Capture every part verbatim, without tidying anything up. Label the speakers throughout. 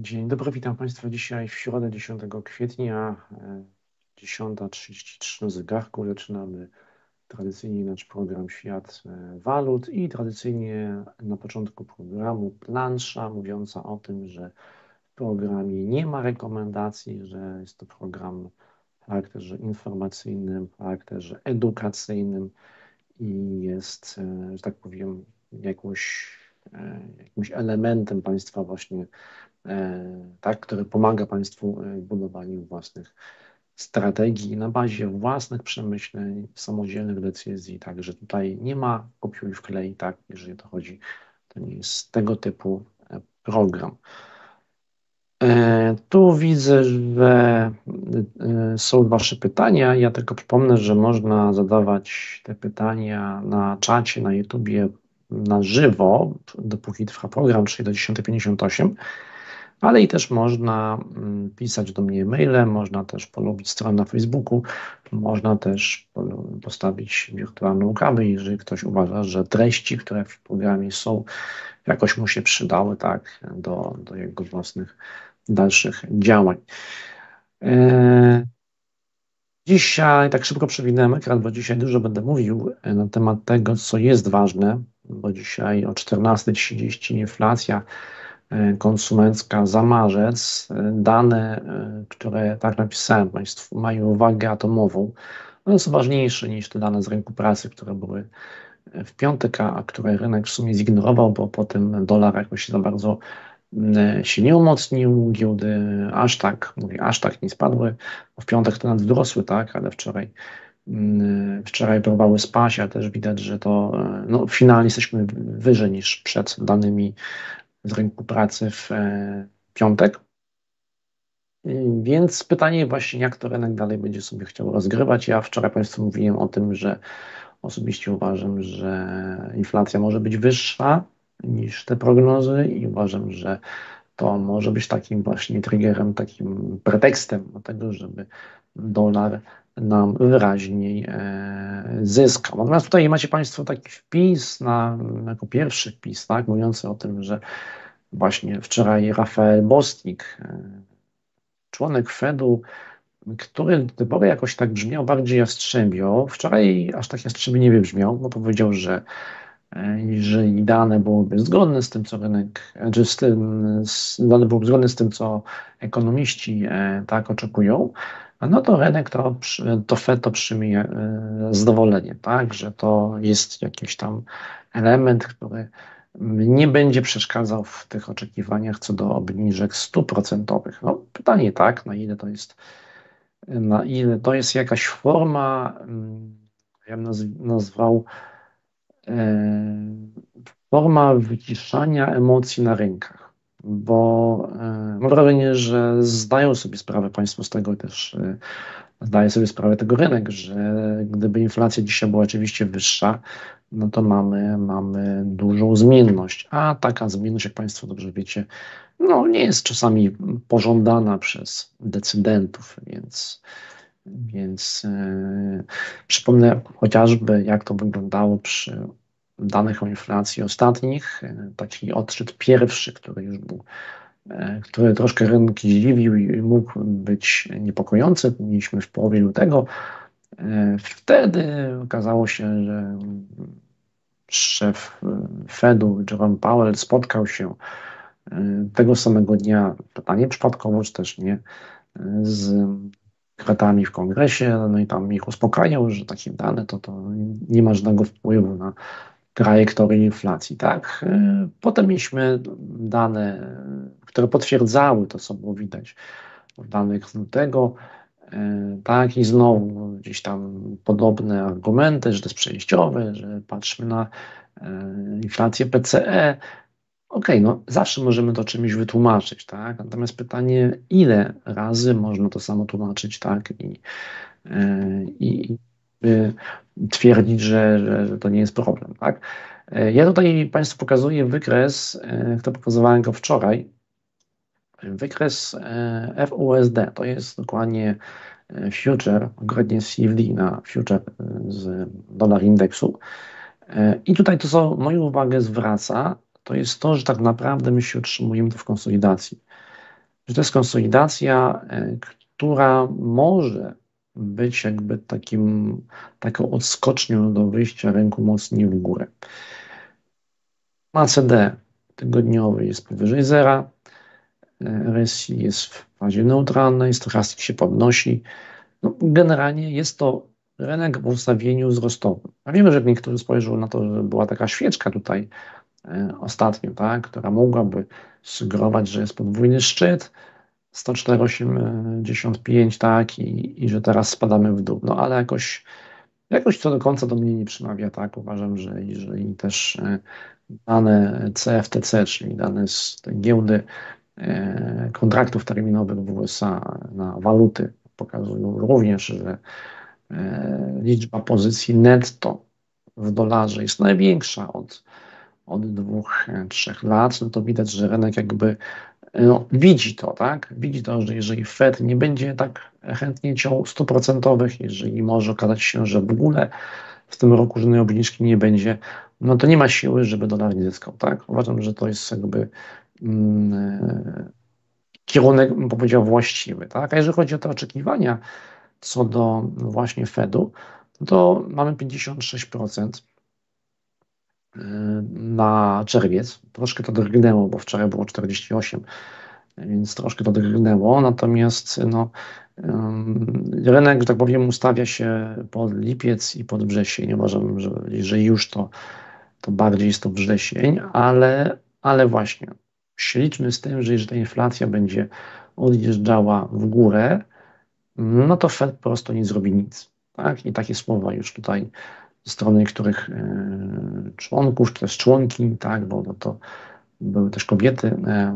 Speaker 1: Dzień dobry, witam Państwa dzisiaj w środę dziesiątego kwietnia, e, dziesiąta trzydzieści trzy na zegarku. Zaczynamy tradycyjnie nasz program Świat e, Walut i tradycyjnie na początku programu plansza mówiąca o tym, że w programie nie ma rekomendacji, że jest to program w charakterze informacyjnym, w charakterze edukacyjnym i jest, e, że tak powiem, jakąś, e, jakimś elementem Państwa właśnie, e, tak, który pomaga Państwu w budowaniu własnych strategii na bazie własnych przemyśleń, samodzielnych decyzji. Także tutaj nie ma kopiuj wklej, tak, jeżeli to chodzi, to nie jest tego typu e, program. E, Tu widzę, że e, są Wasze pytania. Ja tylko przypomnę, że można zadawać te pytania na czacie, na YouTubie na żywo, dopóki trwa program, czyli do dziesiątej pięćdziesiąt osiem, ale i też można mm, pisać do mnie mailem, można też polubić stronę na Facebooku, można też polu- postawić wirtualną kawę, jeżeli ktoś uważa, że treści, które w programie są, jakoś mu się przydały, tak, do, do jego własnych dalszych działań. E, Dzisiaj tak szybko przewinąłem ekran, bo dzisiaj dużo będę mówił e, na temat tego, co jest ważne, bo dzisiaj o czternasta trzydzieści inflacja e, konsumencka za marzec. E, Dane, e, które, tak napisałem Państwu, mają wagę atomową. One są ważniejsze niż te dane z rynku pracy, które były w piątek, a które rynek w sumie zignorował, bo potem dolar jakoś za bardzo mm, się nie umocnił, giełdy aż tak, mówię, aż tak nie spadły. W piątek to nawet wzrosły, tak, ale wczoraj, mm, wczoraj próbowały spaść, a też widać, że to e, no, finalnie jesteśmy wyżej niż przed danymi z rynku pracy w e, piątek. Y, Więc pytanie właśnie, jak to rynek dalej będzie sobie chciał rozgrywać. Ja wczoraj Państwu mówiłem o tym, że osobiście uważam, że inflacja może być wyższa niż te prognozy i uważam, że to może być takim właśnie triggerem, takim pretekstem do tego, żeby dolar nam wyraźniej e, zyskał. Natomiast tutaj macie Państwo taki wpis, na, jako pierwszy wpis, tak, mówiący o tym, że właśnie wczoraj Rafael Bostic, e, członek Fedu, który do tej pory jakoś tak brzmiał bardziej jastrzębio. Wczoraj aż tak jastrzębio nie wybrzmiał, bo powiedział, że e, jeżeli dane byłyby zgodne z tym, co rynek, czy z tym, z, dane byłyby zgodne z tym, co ekonomiści e, tak oczekują, no to rynek to, przy- to Fed to przyjmie e, zadowolenie, tak, że to jest jakiś tam element, który nie będzie przeszkadzał w tych oczekiwaniach co do obniżek stóp procentowych. No, pytanie tak, na ile to jest na ile to jest jakaś forma, mm, ja bym nazw- nazwał, e, forma wyciszania emocji na rynkach, bo e, mam wrażenie, że zdają sobie sprawę Państwo z tego też, e, zdaje sobie sprawę tego rynek, że gdyby inflacja dzisiaj była oczywiście wyższa, no to mamy, mamy dużą zmienność, a taka zmienność, jak Państwo dobrze wiecie, no nie jest czasami pożądana przez decydentów, więc więc e, przypomnę chociażby, jak to wyglądało przy danych o inflacji ostatnich. E, taki odczyt pierwszy, który już był, e, który troszkę rynki zdziwił i mógł być niepokojący. Mieliśmy w połowie lutego. E, wtedy okazało się, że szef e, Fedu, Jerome Powell, spotkał się e, tego samego dnia, pytanie przypadkowo, czy też nie, e, z kretami w kongresie, no i tam ich uspokajał, że takie dane to, to nie ma żadnego wpływu na trajektorię inflacji, tak? E, Potem mieliśmy dane, które potwierdzały to, co było widać w danych z lutego, e, tak, i znowu gdzieś tam podobne argumenty, że to jest przejściowe, że patrzmy na e, inflację P C E. Okej, no zawsze możemy to czymś wytłumaczyć, tak? Natomiast pytanie, ile razy można to samo tłumaczyć, tak? I, e, i, i y, twierdzić, że, że, że to nie jest problem, tak? E, Ja tutaj Państwu pokazuję wykres, e, to pokazywałem go wczoraj, wykres e, F U S D, to jest dokładnie e, future, konkretnie C F D na future e, z dolar indeksu. E, I tutaj to, co moją uwagę zwraca, to jest to, że tak naprawdę my się utrzymujemy tu w konsolidacji. że to jest konsolidacja, która może być jakby takim, taką odskocznią do wyjścia rynku mocniej w górę. A C D tygodniowy jest powyżej zera, R S I jest w fazie neutralnej, stochastik się podnosi. No, generalnie jest to rynek w ustawieniu wzrostowym. A wiemy, że niektórzy spojrzą na to, że była taka świeczka tutaj e, ostatnio, tak, która mogłaby sugerować, że jest podwójny szczyt, sto cztery osiemdziesiąt pięć, tak, i, i że teraz spadamy w dół. No ale jakoś, jakoś to do końca do mnie nie przemawia, tak. Uważam, że jeżeli też e, dane C F T C, czyli dane z tej giełdy e, kontraktów terminowych w U S A na waluty pokazują również, że e, liczba pozycji netto w dolarze jest największa od, od dwóch, e, trzech lat, no to widać, że rynek jakby no, widzi to, tak? Widzi to, że jeżeli Fed nie będzie tak chętnie ciął stóp procentowych, jeżeli może okazać się, że w ogóle w tym roku żadnej obniżki nie będzie, no to nie ma siły, żeby dolar nie zyskał, tak? Uważam, że to jest jakby mm, kierunek, bym powiedział, właściwy, tak? A jeżeli chodzi o te oczekiwania co do właśnie Fedu, to mamy pięćdziesiąt sześć procent na czerwiec. Troszkę to drgnęło, bo wczoraj było czterdzieści osiem procent, więc troszkę to drgnęło, natomiast no, rynek, że tak powiem, ustawia się pod lipiec i pod wrzesień. Uważam, że jeżeli już to, to bardziej jest to wrzesień, ale, ale właśnie liczmy z tym, że jeżeli ta inflacja będzie odjeżdżała w górę, no to Fed po prostu nie zrobi nic. Tak? I takie słowa już tutaj ze strony niektórych e, członków, czy też członki, tak, bo no to były też kobiety,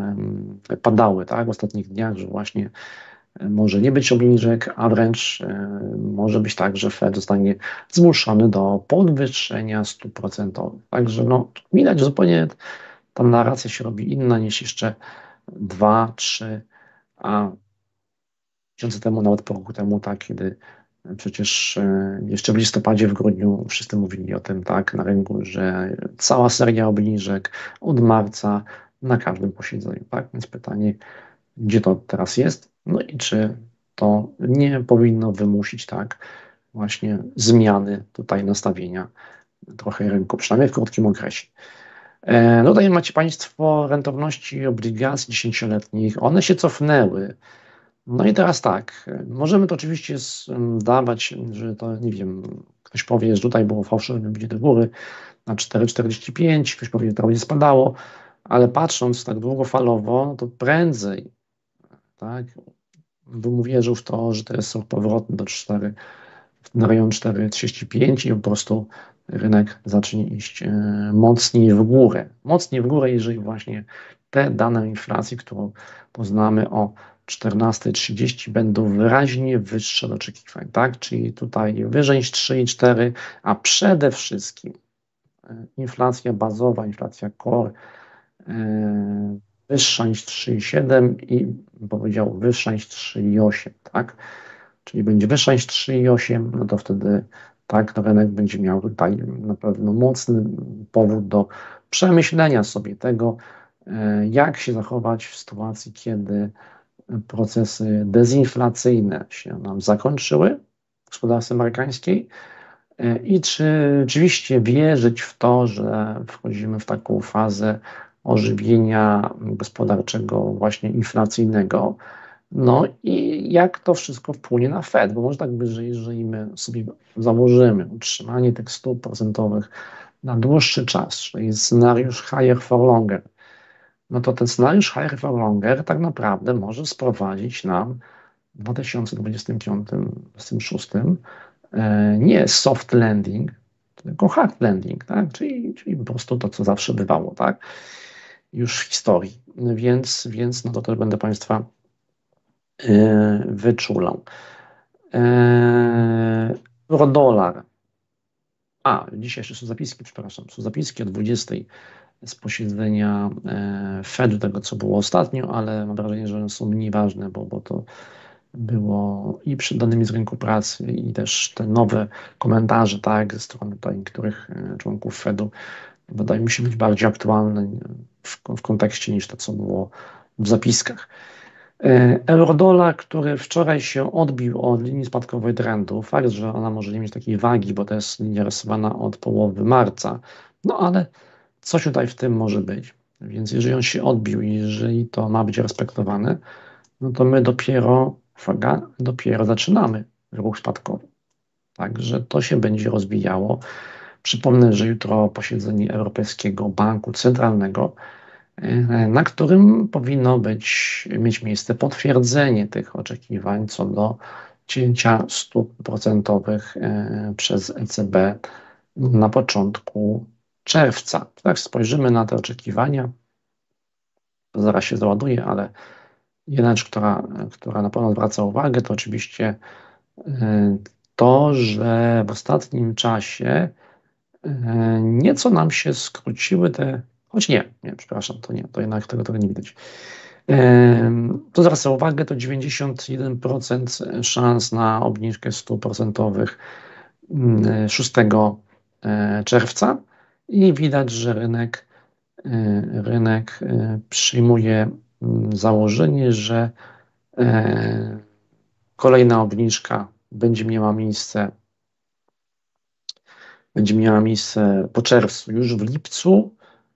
Speaker 1: e, padały, tak, w ostatnich dniach, że właśnie może nie być obniżek, a wręcz e, może być tak, że Fed zostanie zmuszony do podwyższenia stóp procentowych. Także no, widać, że zupełnie ta narracja się robi inna niż jeszcze dwa, trzy, a miesiące temu, nawet po roku temu, tak, kiedy przecież e, jeszcze w listopadzie, w grudniu wszyscy mówili o tym, tak, na rynku, że cała seria obniżek od marca na każdym posiedzeniu, tak, więc pytanie, gdzie to teraz jest, no i czy to nie powinno wymusić, tak, właśnie zmiany tutaj nastawienia trochę rynku, przynajmniej w krótkim okresie. E, Tutaj macie Państwo rentowności obligacji dziesięcioletnich, one się cofnęły. No i teraz tak, możemy to oczywiście zdawać, że to, nie wiem, ktoś powie, że tutaj było fałszywe wybicie do góry na cztery czterdzieści pięć, ktoś powie, że to będzie spadało, ale patrząc tak długofalowo, no to prędzej, tak, bym wierzył w to, że to jest ruch powrotny do cztery, na rejon cztery trzydzieści pięć i po prostu rynek zacznie iść e, mocniej w górę. Mocniej w górę, jeżeli właśnie te dane inflacji, którą poznamy o czternasta trzydzieści, będą wyraźnie wyższe od oczekiwań, tak? Czyli tutaj wyżej niż trzy i cztery, a przede wszystkim e, inflacja bazowa, inflacja core e, wyższa niż trzy i siedem i bym powiedział wyższa niż trzy i osiem, tak? Czyli będzie wyższa niż trzy i osiem, no to wtedy tak, to rynek będzie miał tutaj na pewno mocny powód do przemyślenia sobie tego, e, jak się zachować w sytuacji, kiedy procesy dezinflacyjne się nam zakończyły w gospodarce amerykańskiej e, i czy rzeczywiście wierzyć w to, że wchodzimy w taką fazę ożywienia gospodarczego właśnie inflacyjnego. No i jak to wszystko wpłynie na Fed, bo może tak być, że jeżeli my sobie założymy utrzymanie tych stóp procentowych na dłuższy czas, czyli scenariusz higher for longer, no to ten scenariusz higher for longer tak naprawdę może sprowadzić nam w dwa tysiące dwudziestym piątym do dwa tysiące dwudziestym szóstym e, nie soft landing, tylko hard landing, tak? Czyli, czyli po prostu to, co zawsze bywało, tak? Już w historii. Więc, więc no to też będę Państwa wyczulą. Euro-dolar. A, dzisiaj jeszcze są zapiski, przepraszam, są zapiski o dwudziestej z posiedzenia Fedu, tego co było ostatnio, ale mam wrażenie, że one są mniej ważne, bo, bo to było i przed danymi z rynku pracy i też te nowe komentarze, tak, ze strony tutaj niektórych członków Fedu wydaje mi się być bardziej aktualne w, w kontekście niż to, co było w zapiskach. Eurodolar, który wczoraj się odbił od linii spadkowej trendu, fakt, że ona może nie mieć takiej wagi, bo to jest linia rysowana od połowy marca, no ale coś tutaj w tym może być. Więc jeżeli on się odbił i jeżeli to ma być respektowane, no to my dopiero, uwaga, dopiero zaczynamy ruch spadkowy. Także to się będzie rozwijało. Przypomnę, że jutro posiedzenie Europejskiego Banku Centralnego, na którym powinno być, mieć miejsce potwierdzenie tych oczekiwań co do cięcia stóp procentowych przez E C B na początku czerwca. Jak spojrzymy na te oczekiwania, to zaraz się załaduje, ale jedna rzecz, która, która na pewno zwraca uwagę, to oczywiście to, że w ostatnim czasie nieco nam się skróciły te, choć nie, nie, przepraszam, to nie, to jednak tego, tego nie widać. To zwraca uwagę, to dziewięćdziesiąt jeden procent szans na obniżkę stóp procentowych szóstego czerwca i widać, że rynek, rynek przyjmuje założenie, że kolejna obniżka będzie miała miejsce będzie miała miejsce po czerwcu, już w lipcu.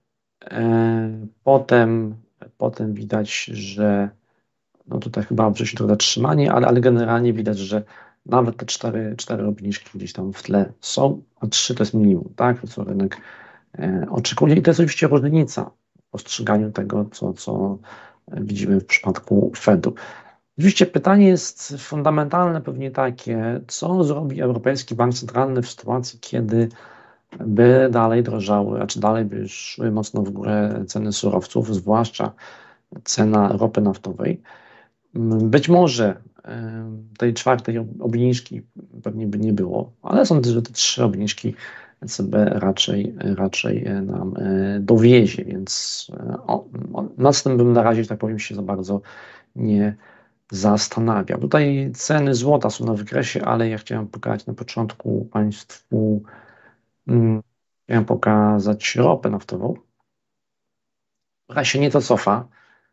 Speaker 1: Potem, potem widać, że no tutaj chyba wrześniu to zatrzymanie, ale, ale generalnie widać, że nawet te cztery, cztery obniżki gdzieś tam w tle są, a trzy to jest minimum, tak, co rynek e, oczekuje. I to jest oczywiście różnica w postrzeganiu tego, co, co widzimy w przypadku Fedu. Oczywiście pytanie jest fundamentalne, pewnie takie, co zrobi Europejski Bank Centralny w sytuacji, kiedy by dalej drożały, a czy dalej by szły mocno w górę ceny surowców, zwłaszcza cena ropy naftowej. Być może tej czwartej obniżki pewnie by nie było, ale sądzę, że te trzy obniżki E C B raczej, raczej nam dowiezie, więc o, nad tym bym na razie, że tak powiem, się za bardzo nie zastanawiał. Tutaj ceny złota są na wykresie, ale ja chciałem pokazać na początku Państwu, hmm, chciałem pokazać ropę naftową, która się nieco cofa,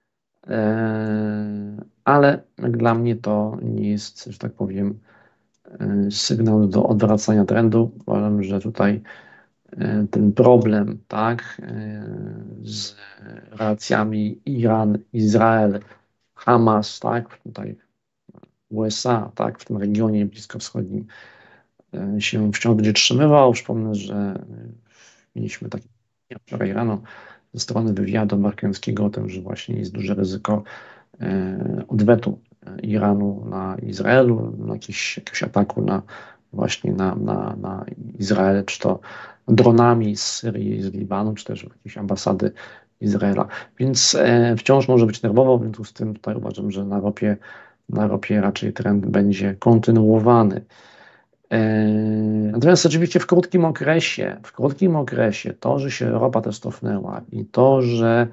Speaker 1: ale jak dla mnie to nie jest, że tak powiem, sygnał do odwracania trendu. Uważam, że tutaj ten problem, tak, z relacjami Iran, Izrael, Hamas, tak, tutaj U S A, tak, w tym regionie bliskowschodnim się wciąż będzie trzymywał. Przypomnę, że mieliśmy takie wczoraj rano ze strony wywiadu amerykańskiego o tym, że właśnie jest duże ryzyko odwetu Iranu na Izraelu, na jakiś, jakiegoś ataku na właśnie na, na, na Izrael, czy to dronami z Syrii, z Libanu, czy też jakieś ambasady Izraela. Więc e, wciąż może być nerwowo, w związku z tym tutaj uważam, że na ropie, na ropie raczej trend będzie kontynuowany. E, natomiast oczywiście w krótkim okresie, w krótkim okresie to, że się ropa też cofnęła i to, że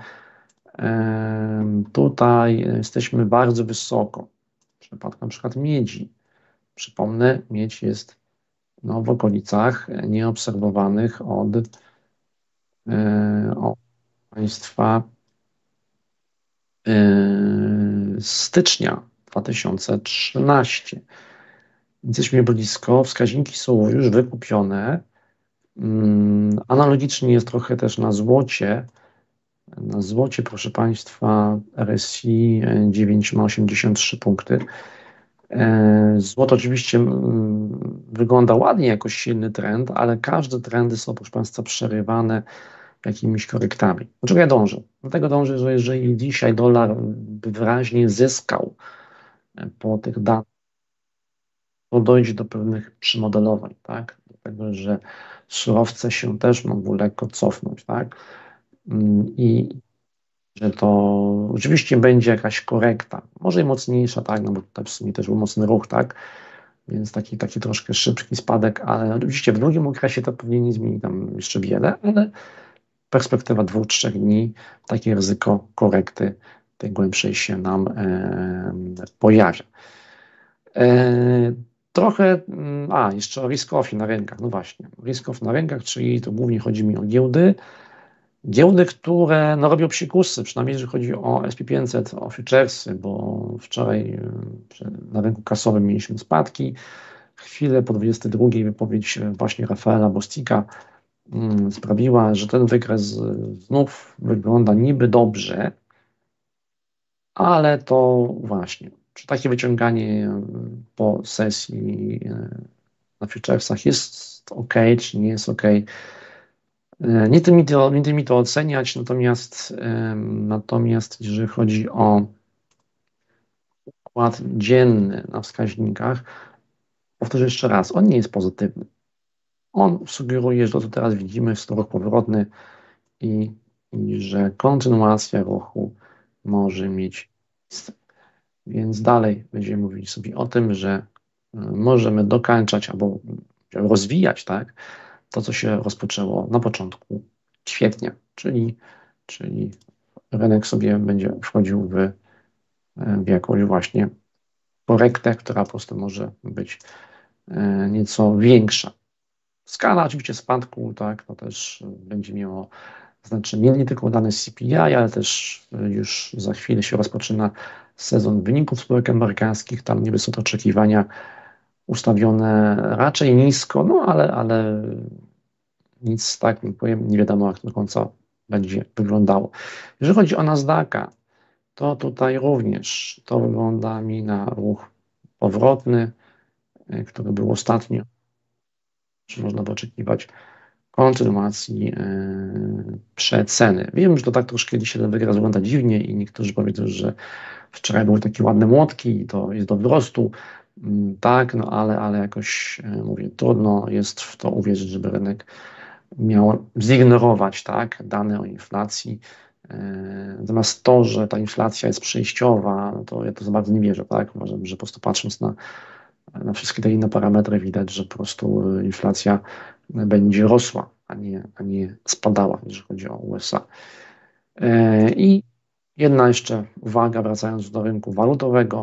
Speaker 1: tutaj jesteśmy bardzo wysoko. W przypadku na przykład miedzi. Przypomnę, miedź jest no, w okolicach nieobserwowanych od, od państwa stycznia dwa tysiące trzynastego. Więc jesteśmy blisko, wskaźniki są już wykupione. Analogicznie jest trochę też na złocie. Na złocie, proszę Państwa, R S I dziewięć ma osiemdziesiąt trzy punkty. Złoto oczywiście wygląda ładnie jako silny trend, ale każde trendy są, proszę Państwa, przerywane jakimiś korektami. Do czego ja dążę? Do tego dążę, że jeżeli dzisiaj dolar by wyraźnie zyskał po tych danych, to dojdzie do pewnych przymodelowań, tak? Do tego, że surowce się też mogą lekko cofnąć, tak? I że to oczywiście będzie jakaś korekta, może i mocniejsza, tak, no bo tutaj w sumie też był mocny ruch, tak, więc taki, taki troszkę szybki spadek, ale oczywiście w długim okresie to pewnie nie zmieni tam jeszcze wiele, ale perspektywa dwóch, trzech dni, takie ryzyko korekty tej głębszej się nam e, pojawia. E, trochę, a jeszcze risk-off na rynkach, no właśnie, risk-off na rynkach, czyli to głównie chodzi mi o giełdy. Giełdy, które no, robią psikusy, przynajmniej jeżeli chodzi o S and P pięćset, o futuresy, bo wczoraj y, na rynku kasowym mieliśmy spadki. Chwilę po dwudziestej drugiej wypowiedź właśnie Rafaela Bostika y, sprawiła, że ten wykres znów wygląda niby dobrze, ale to właśnie, czy takie wyciąganie po sesji na futuresach jest ok, czy nie jest ok. Nie tym mi to, nie tym mi to oceniać, natomiast, natomiast jeżeli chodzi o układ dzienny na wskaźnikach, powtórzę jeszcze raz, on nie jest pozytywny. On sugeruje, że to, co teraz widzimy, jest to ruch powrotny i, i że kontynuacja ruchu może mieć miejsce. Więc dalej będziemy mówić sobie o tym, że możemy dokańczać albo rozwijać, tak, to, co się rozpoczęło na początku kwietnia, czyli, czyli rynek sobie będzie wchodził w, w jakąś właśnie korektę, która po prostu może być nieco większa. Skala oczywiście spadku, tak, to też będzie miało znaczenie nie tylko dane C P I, ale też już za chwilę się rozpoczyna sezon wyników spółek amerykańskich, tam niby są to oczekiwania ustawione raczej nisko, no ale, ale nic tak nie powiem, nie wiadomo jak do końca będzie wyglądało. Jeżeli chodzi o Nasdaqa, to tutaj również to wygląda mi na ruch powrotny, który był ostatnio. Czy można by oczekiwać kontynuacji yy, przeceny. Wiem, że to tak troszkę dzisiaj ten wykres wygląda dziwnie i niektórzy powiedzą, że wczoraj były takie ładne młotki i to jest do wzrostu. Yy, tak, no ale, ale jakoś yy, mówię, trudno jest w to uwierzyć, żeby rynek miał zignorować tak, dane o inflacji. Yy, natomiast to, że ta inflacja jest przejściowa, no to ja to za bardzo nie wierzę. Tak? Uważam, że po prostu patrząc na, na wszystkie te inne parametry widać, że po prostu inflacja będzie rosła, a nie, a nie spadała, jeżeli chodzi o U S A. Yy, I jedna jeszcze uwaga, wracając do rynku walutowego.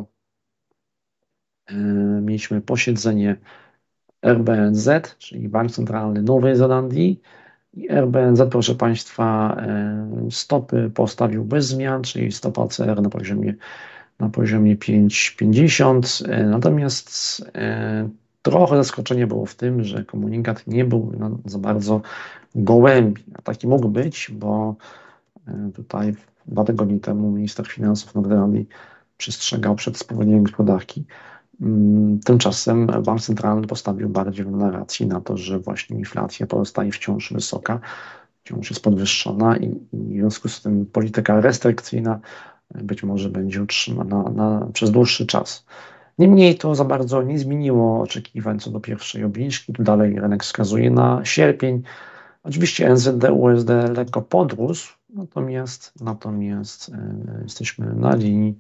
Speaker 1: Yy, mieliśmy posiedzenie R B N Z, czyli Bank Centralny Nowej Zelandii. I R B N Z, proszę Państwa, stopy postawił bez zmian, czyli stopa C R na poziomie, na poziomie pięć przecinek pięćdziesiąt. Natomiast trochę zaskoczenie było w tym, że komunikat nie był no, za bardzo gołębi. A taki mógł być, bo tutaj dwa tygodnie temu minister finansów Nowej Zelandii przestrzegał przed spowolnieniem gospodarki. Tymczasem bank centralny postawił bardziej w narracji na to, że właśnie inflacja pozostaje wciąż wysoka, wciąż jest podwyższona i, i w związku z tym polityka restrykcyjna być może będzie utrzymana na, przez dłuższy czas. Niemniej to za bardzo nie zmieniło oczekiwań co do pierwszej obniżki. Tu dalej rynek wskazuje na sierpień. Oczywiście N Z D, U S D lekko podrósł, natomiast, natomiast yy, jesteśmy na linii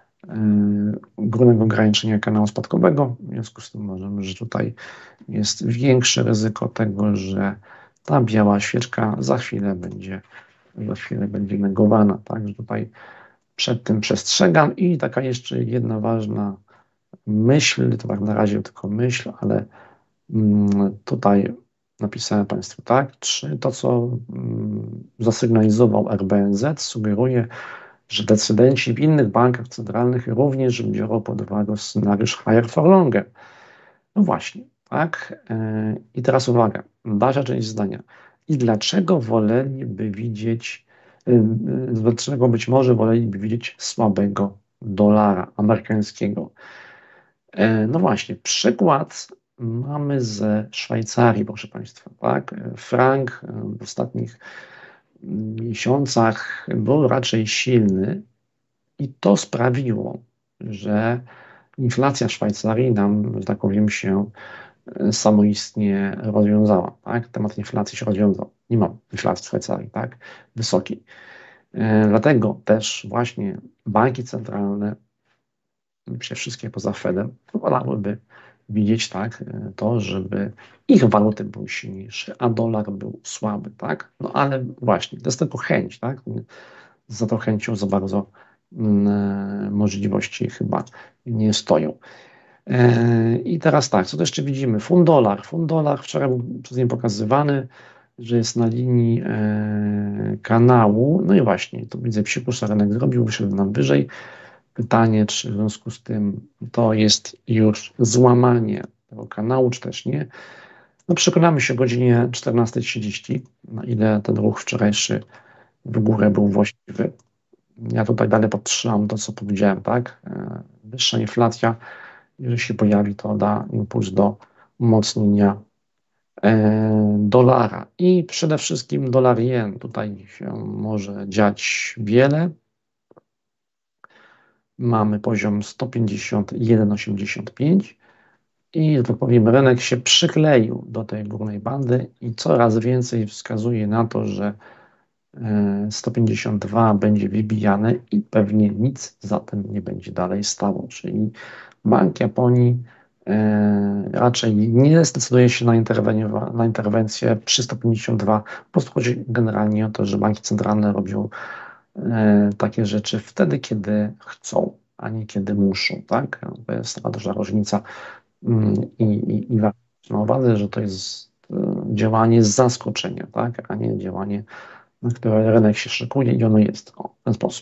Speaker 1: górnego ograniczenia kanału spadkowego. W związku z tym uważam, że tutaj jest większe ryzyko tego, że ta biała świeczka za chwilę będzie, za chwilę będzie negowana. Także tutaj przed tym przestrzegam. I taka jeszcze jedna ważna myśl, to tak na razie tylko myśl, ale tutaj napisałem Państwu tak, czy to, co zasygnalizował R B N Z, sugeruje, że decydenci w innych bankach centralnych również biorą pod uwagę scenariusz higher for longer. No właśnie, tak. I teraz uwaga, dalsza część zdania. I dlaczego woleliby widzieć, dlaczego być może woleliby widzieć słabego dolara amerykańskiego? No właśnie, przykład mamy ze Szwajcarii, proszę Państwa, tak. Frank w ostatnich miesiącach był raczej silny i to sprawiło, że inflacja w Szwajcarii nam, że tak powiem, się samoistnie rozwiązała. Tak? Temat inflacji się rozwiązał. Nie ma inflacji w Szwajcarii, tak? Wysokiej. Dlatego też właśnie banki centralne, przede wszystkim poza Fedem, wolałyby widzieć tak, to, żeby ich waluty były silniejsze, a dolar był słaby, tak? No ale właśnie, to jest tylko chęć, tak? Za tą chęcią za bardzo mm, możliwości chyba nie stoją. E, I teraz tak, co to jeszcze widzimy? Fund dolar. Fund dolar wczoraj był przez nie pokazywany. że jest na linii e, kanału. No i właśnie, tu widzę psikus, rynek zrobił, wyszedł nam wyżej. Pytanie, czy w związku z tym to jest już złamanie tego kanału, czy też nie. No przekonamy się o godzinie czternastej trzydzieści, na ile ten ruch wczorajszy w górę był właściwy. Ja tutaj dalej podtrzymam to, co powiedziałem, tak? E, Wyższa inflacja, jeżeli się pojawi, to da impuls do umocnienia e, dolara. I przede wszystkim dolar jen. Tutaj się może dziać wiele. Mamy poziom sto pięćdziesiąt jeden osiemdziesiąt pięć i, że tak powiem, rynek się przykleił do tej górnej bandy i coraz więcej wskazuje na to, że sto pięćdziesiąt dwa będzie wybijane i pewnie nic za tym nie będzie dalej stało. Czyli Bank Japonii e, raczej nie zdecyduje się na, na interwencję przy sto pięćdziesiąt dwa. Po prostu chodzi generalnie o to, że banki centralne robią e, takie rzeczy wtedy, kiedy chcą, a nie kiedy muszą. Tak? To jest taka duża różnica mm, i, i, i warto mieć na uwadze, że to jest e, działanie z zaskoczenia, tak? A nie działanie, na które rynek się szykuje i ono jest o, w ten sposób.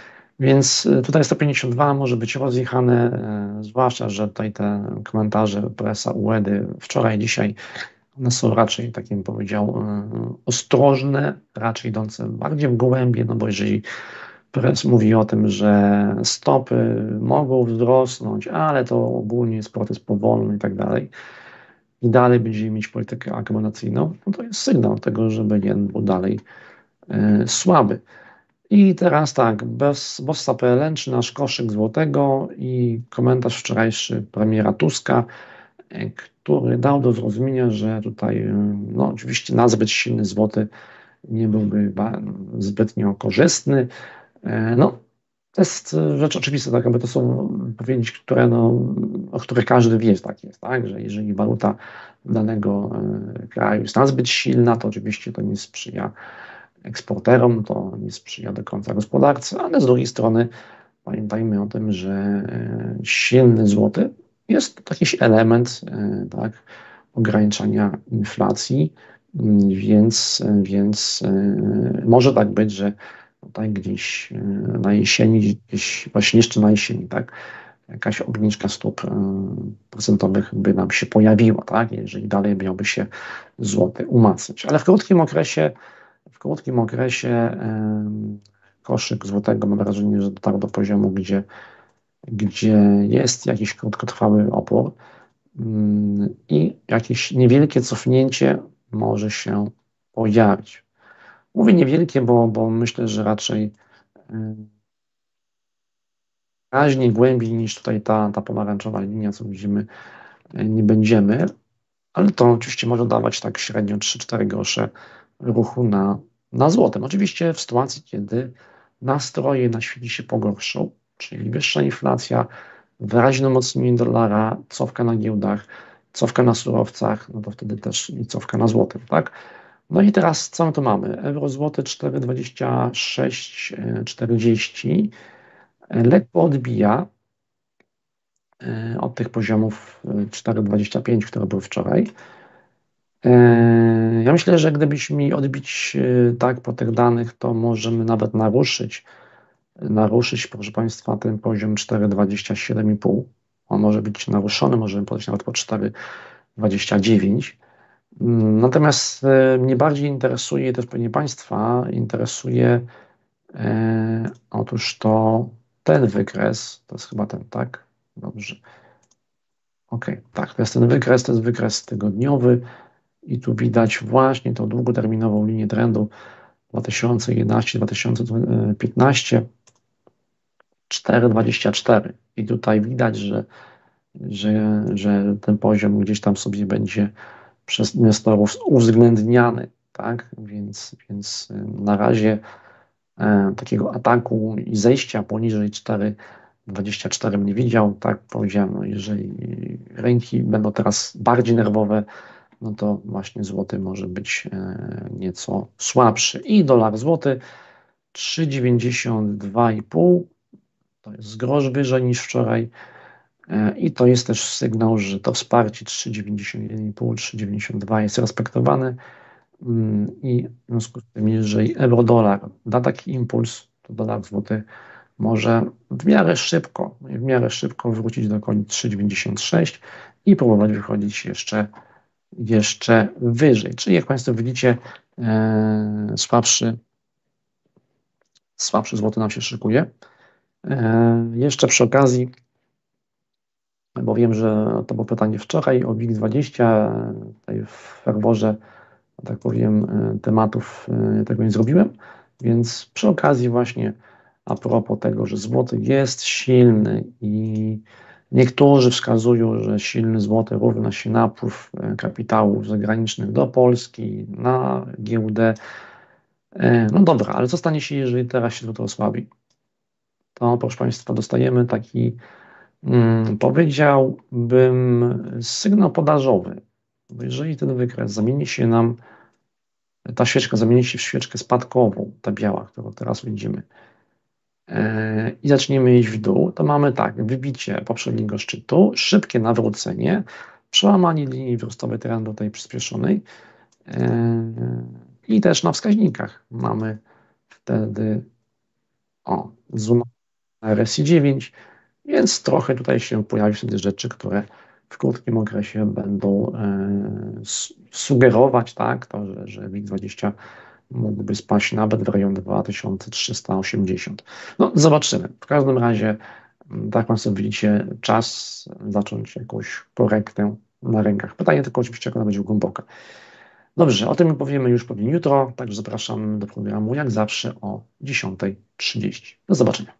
Speaker 1: Więc tutaj sto pięćdziesiąt dwa może być rozjechane, e, zwłaszcza, że tutaj te komentarze presa U E D y wczoraj, dzisiaj, one są raczej, tak bym powiedział, e, ostrożne, raczej idące bardziej w głębie, no bo jeżeli press mówi o tym, że stopy mogą wzrosnąć, ale to ogólnie jest proces powolny i tak dalej, i dalej będziemy mieć politykę akomodacyjną, no to jest sygnał tego, że będzie był dalej e, słaby. I teraz tak, bez Bossa P L N, czy nasz koszyk złotego i komentarz wczorajszy premiera Tuska, który dał do zrozumienia, że tutaj no, oczywiście nazbyt silny złoty nie byłby zbytnio korzystny. No, to jest rzecz oczywista, tak jakby to są powiedzieć, które, no, o których każdy wie, tak jest, tak, że jeżeli waluta danego kraju jest nazbyt silna, to oczywiście to nie sprzyja eksporterom, to nie sprzyja do końca gospodarce, ale z drugiej strony pamiętajmy o tym, że silny złoty jest to jakiś element, tak, ograniczania inflacji, więc, więc może tak być, że tutaj gdzieś na jesieni, gdzieś właśnie jeszcze na jesieni, tak, jakaś obniżka stóp procentowych by nam się pojawiła, tak, jeżeli dalej miałby się złoty umacniać. Ale w krótkim okresie W krótkim okresie koszyk złotego, mam wrażenie, że dotarł do poziomu, gdzie, gdzie jest jakiś krótkotrwały opór i jakieś niewielkie cofnięcie może się pojawić. Mówię niewielkie, bo, bo myślę, że raczej raźniej głębiej niż tutaj ta, ta pomarańczowa linia, co widzimy, nie będziemy, ale to oczywiście może dawać tak średnio trzy cztery grosze ruchu na, na złotym. Oczywiście w sytuacji, kiedy nastroje na świecie się pogorszą, czyli wyższa inflacja, wyraźne umocnienie dolara, cofka na giełdach, cofka na surowcach, no to wtedy też i cofka na złotym, tak? No i teraz co my tu mamy? Euro złoty cztery dwadzieścia sześć czterdzieści, lekko odbija od tych poziomów cztery dwadzieścia pięć, które były wczoraj. Ja myślę, że gdybyśmy mieli odbić tak po tych danych, to możemy nawet naruszyć, naruszyć, proszę Państwa, ten poziom cztery dwadzieścia siedem i pół. On może być naruszony, możemy podejść nawet po cztery dwadzieścia dziewięć. Natomiast mnie bardziej interesuje, też pewnie Państwa interesuje, e, otóż to ten wykres, to jest chyba ten, tak? Dobrze. Ok, tak, to jest ten wykres, to jest wykres tygodniowy. I tu widać właśnie tą długoterminową linię trendu dwa tysiące jedenaście dwa tysiące piętnaście, cztery dwadzieścia cztery. I tutaj widać, że, że, że ten poziom gdzieś tam sobie będzie przez inwestorów uwzględniany, tak? Więc, więc na razie e, takiego ataku i zejścia poniżej cztery dwadzieścia cztery nie widział. Tak powiedziałem, no jeżeli rynki będą teraz bardziej nerwowe, no to właśnie złoty może być nieco słabszy. I dolar złoty trzy dziewięćdziesiąt dwa i pół, to jest grosz wyżej niż wczoraj i to jest też sygnał, że to wsparcie trzy dziewięćdziesiąt jeden i pół, trzy dziewięćdziesiąt dwa jest respektowane, i w związku z tym, jeżeli euro-dolar da taki impuls, to dolar złoty może w miarę szybko, w miarę szybko wrócić do okolic trzy dziewięćdziesiąt sześć i próbować wychodzić jeszcze, jeszcze wyżej. Czyli jak Państwo widzicie, e, słabszy, słabszy złoty nam się szykuje. E, jeszcze przy okazji, bo wiem, że to było pytanie wczoraj o WIG dwadzieścia, tutaj w ferworze, tak powiem, tematów tego nie zrobiłem, więc przy okazji właśnie a propos tego, że złoty jest silny i niektórzy wskazują, że silny złoty równa się napływ kapitałów zagranicznych do Polski, na giełdę. No dobra, ale co stanie się, jeżeli teraz się to osłabi? To, proszę Państwa, dostajemy taki, hmm, powiedziałbym, sygnał podażowy. Bo jeżeli ten wykres zamieni się nam, ta świeczka zamieni się w świeczkę spadkową, ta biała, którą teraz widzimy, i zaczniemy iść w dół, to mamy tak, wybicie poprzedniego szczytu, szybkie nawrócenie, przełamanie linii wzrostowej trendu tej przyspieszonej i też na wskaźnikach mamy wtedy o, zoom na R S I dziewięć, więc trochę tutaj się pojawi wtedy rzeczy, które w krótkim okresie będą sugerować, tak, to, że, że WIG dwadzieścia mógłby spaść nawet w rejon dwa tysiące trzysta osiemdziesiąt. No zobaczymy. W każdym razie, tak jak Państwo widzicie, czas zacząć jakąś korektę na rynkach. Pytanie tylko oczywiście, jak ona będzie głęboka. Dobrze, o tym powiemy już pewnie jutro, także zapraszam do programu jak zawsze o dziesiątej trzydzieści. Do zobaczenia.